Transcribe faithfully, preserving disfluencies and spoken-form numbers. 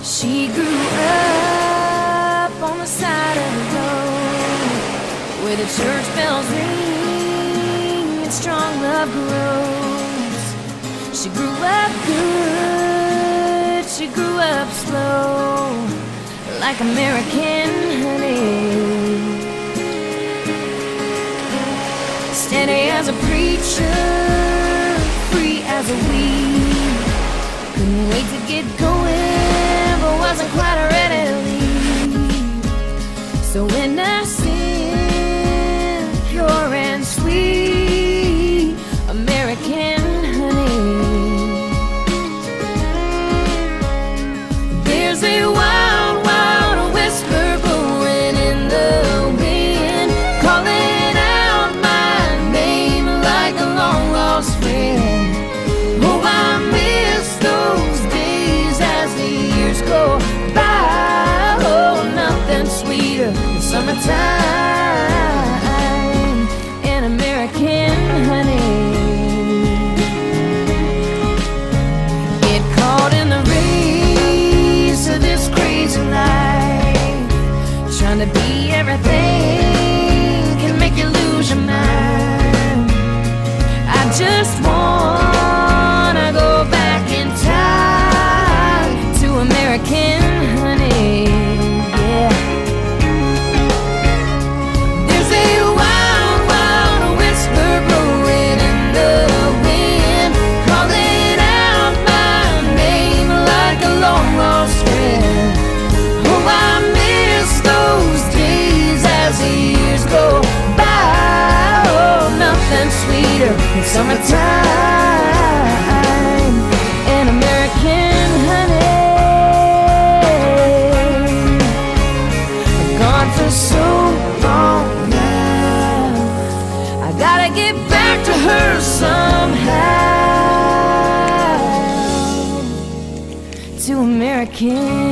She grew up on the side of the road where the church bells ring and strong love grows. She grew up good, she grew up slow, like American honey. Steady as a preacher, free as a weed. Couldn't wait to get going, but wasn't quite ready to leave. So innocent, pure and sweet, American honey. There's a wild, wild whisper blowing in the wind, calling out my name like a long lost friend. Oh, I miss those days as the years go by. Oh, nothing sweeter than summertime and American honey. Get caught in the race of this crazy life, trying to be everything can make you lose your mind. I just wanna go back in time to American honey, yeah. There's a wild, wild whisper blowing in the wind, calling out my name like a long lost friend. Oh, I miss those days as the years go by. Oh, nothing sweeter than summertime and American honey. I've gone for so long now, I gotta get back to her somehow, to American